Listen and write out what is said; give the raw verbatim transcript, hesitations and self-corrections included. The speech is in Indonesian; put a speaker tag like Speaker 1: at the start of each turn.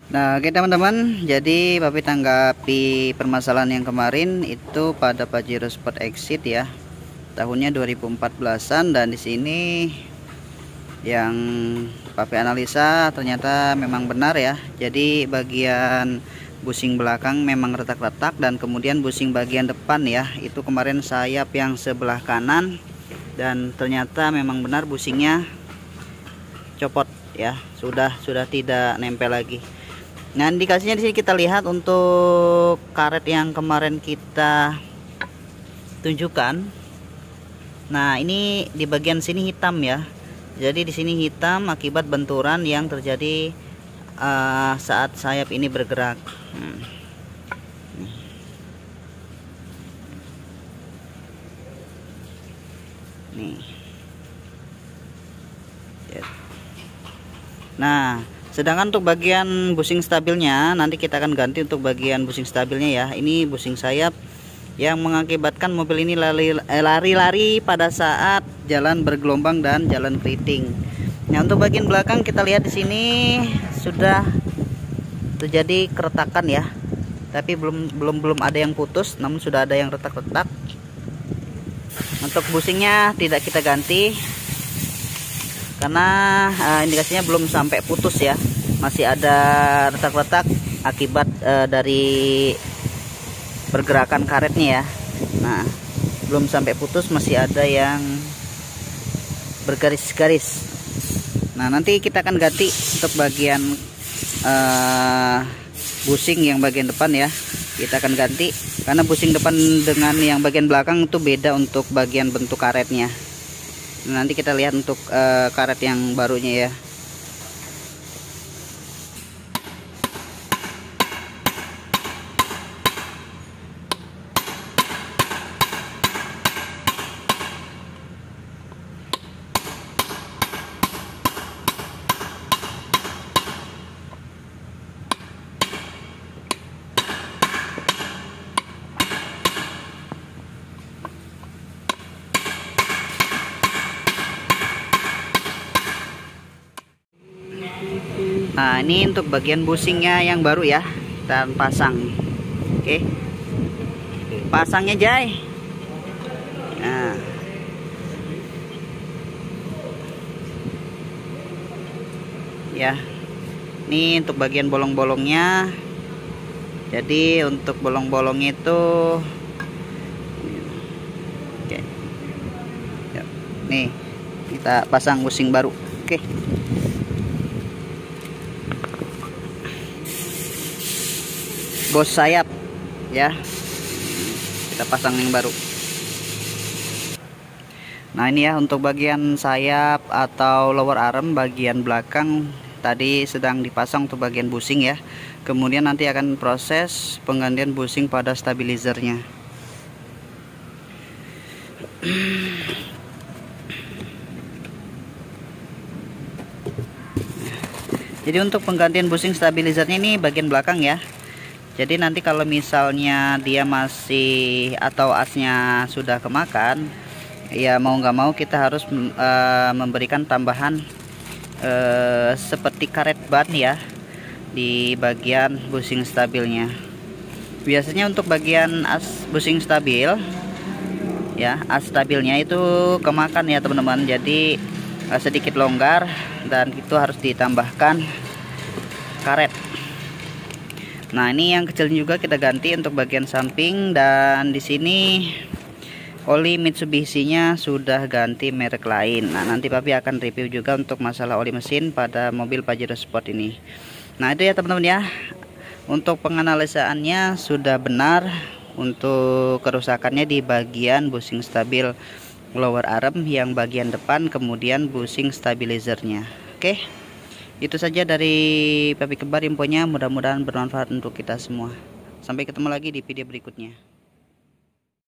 Speaker 1: Nah, oke teman-teman, jadi Papi tanggapi permasalahan yang kemarin itu pada Pajero Sport Exit ya, tahunnya dua ribu empat belasan, dan di sini yang Papi analisa ternyata memang benar ya. Jadi bagian busing belakang memang retak-retak, dan kemudian busing bagian depan ya, itu kemarin sayap yang sebelah kanan, dan ternyata memang benar busingnya copot ya, sudah sudah tidak nempel lagi. Nah, indikasinya di sini kita lihat untuk karet yang kemarin kita tunjukkan. Nah, ini di bagian sini hitam ya. Jadi di sini hitam akibat benturan yang terjadi uh, saat sayap ini bergerak. Hmm. Nih. Nah, sedangkan untuk bagian busing stabilnya nanti kita akan ganti untuk bagian busing stabilnya ya. Ini busing sayap yang mengakibatkan mobil ini lari-lari pada saat jalan bergelombang dan jalan keriting. Nah, untuk bagian belakang kita lihat di sini sudah terjadi keretakan ya. Tapi belum belum belum ada yang putus, namun sudah ada yang retak-retak. Untuk busingnya tidak kita ganti karena uh, indikasinya belum sampai putus ya, masih ada retak-retak akibat uh, dari pergerakan karetnya ya. Nah, belum sampai putus, masih ada yang bergaris-garis. Nah, nanti kita akan ganti untuk bagian uh, busing yang bagian depan ya, kita akan ganti karena busing depan dengan yang bagian belakang itu beda untuk bagian bentuk karetnya. Nanti kita lihat untuk uh, karet yang barunya ya. Nah, ini untuk bagian busingnya yang baru ya, kita pasang. Oke, pasangnya Jai. Nah, ya, ini untuk bagian bolong-bolongnya. Jadi untuk bolong-bolongnya itu, oke, nih kita pasang busing baru. Oke. Bos sayap ya, kita pasang yang baru. Nah, ini ya untuk bagian sayap atau lower arm bagian belakang tadi sedang dipasang untuk bagian busing ya. Kemudian nanti akan proses penggantian busing pada stabilizernya. Jadi untuk penggantian busing stabilizernya ini bagian belakang ya. Jadi nanti kalau misalnya dia masih atau asnya sudah kemakan, ya mau nggak mau kita harus uh, memberikan tambahan uh, seperti karet ban ya di bagian busing stabilnya. Biasanya untuk bagian as busing stabil ya, as stabilnya itu kemakan ya teman-teman. Jadi uh, sedikit longgar dan itu harus ditambahkan karet. Nah, ini yang kecil juga kita ganti untuk bagian samping, dan di sini oli Mitsubishi-nya sudah ganti merek lain. Nah, nanti Papi akan review juga untuk masalah oli mesin pada mobil Pajero Sport ini. Nah, itu ya teman-teman ya. Untuk penganalisaannya sudah benar untuk kerusakannya di bagian busing stabil lower arm yang bagian depan, kemudian busing stabilizernya. Oke. Itu saja dari Papi Kembar infonya, mudah-mudahan bermanfaat untuk kita semua. Sampai ketemu lagi di video berikutnya.